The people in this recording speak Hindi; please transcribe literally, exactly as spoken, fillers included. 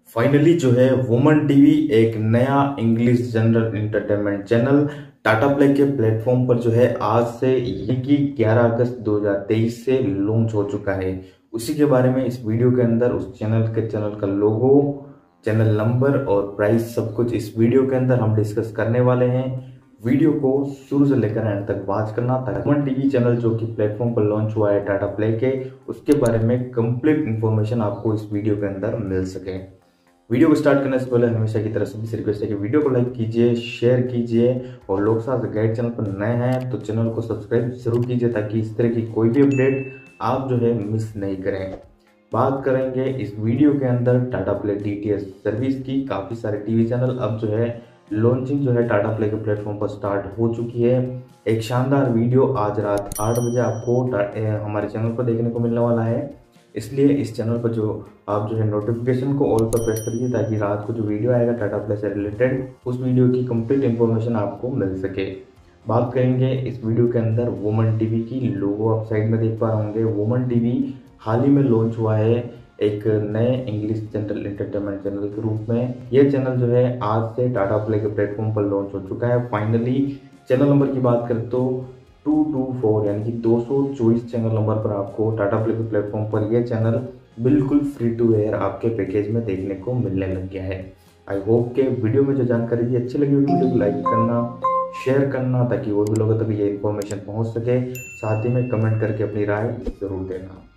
फाइनली जो है वुमन टीवी एक नया English general entertainment channel Tata Play के प्लेटफॉर्म पर जो है आज से यानी कि ग्यारह अगस्त दो हज़ार तेईस से लॉन्च हो चुका है। उसी के बारे में इस वीडियो के अंदर उस चैनल के चैनल का लोगो, चैनल नंबर और प्राइस सब कुछ इस वीडियो के अंदर हम डिस्कस करने वाले हैं। वीडियो को शुरू से लेकर एंड तक वॉच करना ताकि वुमन टीवी चैनल जो कि प्लेटफॉर्म पर लॉन्च हुआ है टाटा प्ले के, उसके बारे में कंप्लीट इंफॉर्मेशन आपको इस वीडियो के अंदर मिल सके। वीडियो को स्टार्ट करने से पहले हमेशा की तरह सभी से रिक्वेस्ट है कि वीडियो को लाइक कीजिए, शेयर कीजिए और लोग साथ गाइड चैनल पर नए हैं तो चैनल को सब्सक्राइब जरूर कीजिए ताकि इस तरह की कोई भी अपडेट आप जो है मिस नहीं करें। बात करेंगे इस वीडियो के अंदर टाटा प्ले डीटीएच सर्विस की। काफ़ी सारे टीवी चैनल अब जो है लॉन्चिंग जो है टाटा प्ले के प्लेटफॉर्म पर स्टार्ट हो चुकी है। एक शानदार वीडियो आज रात आठ बजे आपको हमारे चैनल पर देखने को मिलने वाला है, इसलिए इस चैनल पर जो आप जो है नोटिफिकेशन को ऑल पर प्रेस करिए ताकि रात को जो वीडियो आएगा टाटा प्ले से रिलेटेड उस वीडियो की कंप्लीट इन्फॉर्मेशन आपको मिल सके। बात करेंगे इस वीडियो के अंदर वुमन टीवी की। लोगो आप साइड में देख पा रहे होंगे, वुमन टीवी हाल ही में लॉन्च हुआ है एक नए इंग्लिश जनरल एंटरटेनमेंट चैनल के रूप में। यह चैनल जो है आज से टाटा प्ले के प्लेटफॉर्म पर लॉन्च हो चुका है। फाइनली चैनल नंबर की बात करें तो टू टू फोर यानी कि दो सौ चौबीस चैनल नंबर पर आपको टाटा प्ले के प्लेटफॉर्म पर यह चैनल बिल्कुल फ्री टू एयर आपके पैकेज में देखने को मिलने लग गया है। आई होप के वीडियो में जो जानकारी थी अच्छी लगी होगी। वीडियो को लाइक करना, शेयर करना ताकि और भी लोगों तक ये इन्फॉर्मेशन पहुंच सके। साथ ही में कमेंट करके अपनी राय जरूर देना।